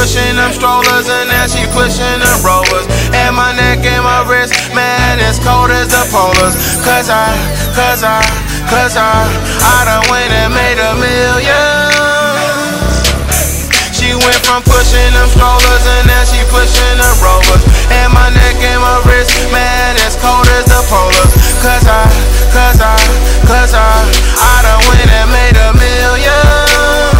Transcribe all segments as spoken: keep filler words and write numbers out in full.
pushing them strollers and now she pushing them rollers. And my neck and my wrist, man, as cold as the polars. Cause I, cause I, cause I, I done went and made a million. She went from pushing them strollers and now she pushing them rollers. And my neck and my wrist, man, as cold as the polars. Cause I, cause I, cause I, I done went and made a million.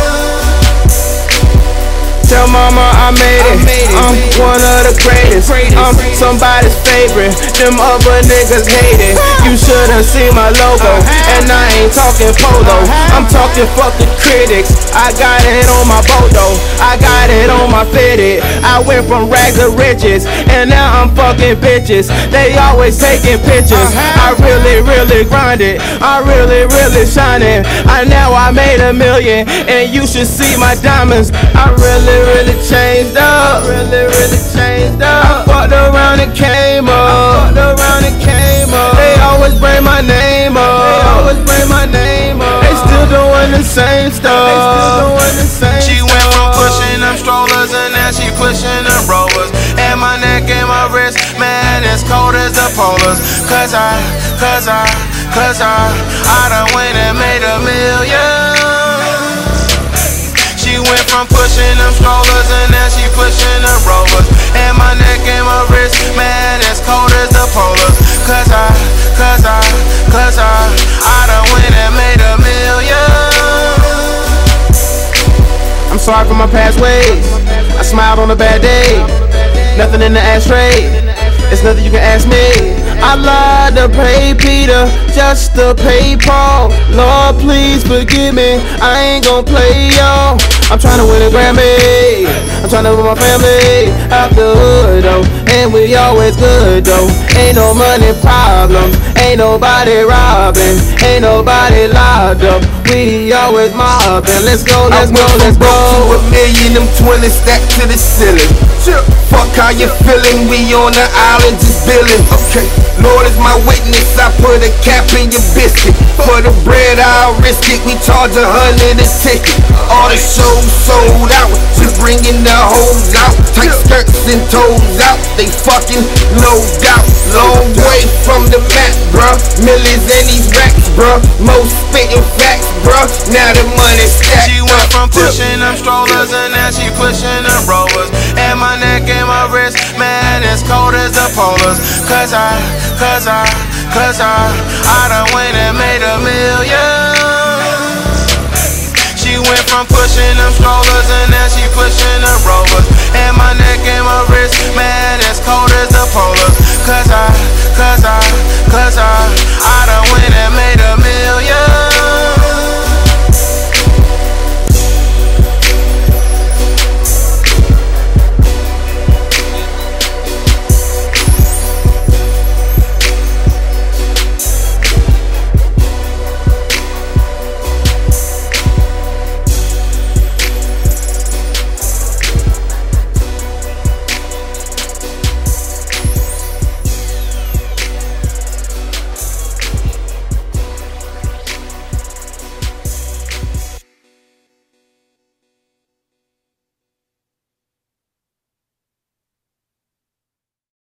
Tell mama I made it, I'm one of the greatest, I'm somebody's favorite, them other niggas hate it. You should've seen my logo, and I ain't talking polo, I'm talking fuck the critics. I got it on my boat though, I got it on my fitted. I went from rags to riches, and now I'm fucking bitches. They always taking pictures, I really, really grinded, I really, really shining. I now I made a million, and you should see my diamonds. I really really changed up, really, really changed up. I fucked around and came up, I fucked around and came up. They always bring my name up, they always bring my name up. They still doing the same stuff, they still doing the same She stuff. Went from pushing them strollers and now she pushing them rollers. And my neck and my wrist, man, as cold as the polars. Cause I, cause I, cause I, I done went and made a million. She went from pushing them strollers and now she pushing them rollers. And my neck and my wrist, man, as cold as the polars. Cause I, cause I, cause I, I done went and made a million. I'm sorry for my past ways, I smiled on a bad day. Nothing in the ashtray, it's nothing you can ask me. I lied to pay Peter, just to pay Paul. Lord, please forgive me, I ain't gon' play y'all. I'm tryna win a Grammy, I'm tryna with my family out the hood though, and we always good though. Ain't no money problems, ain't nobody robbing, ain't nobody locked up. We always mobbing. Let's go, let's go, let's go. To a million, them twenties stacked to the ceiling. Fuck how you feeling, we on the island just billing. Okay, Lord is my witness, I put a cap in your biscuit. For the bread I'll risk it, we charge a hundred a ticket. All the shows sold out, just bringing the hoes out. Tight skirts and toes out, they fucking no doubt. Long way from the map, bruh, millions in these racks, bruh. Most spitting facts, bruh, now the money stacked. She went from pushing them strollers and now she pushing them rollers. And my neck and my wrist, man, as cold as the polars. Cause I, cause I, cause I, I done went and made a million. She went from pushing them strollers and now she pushing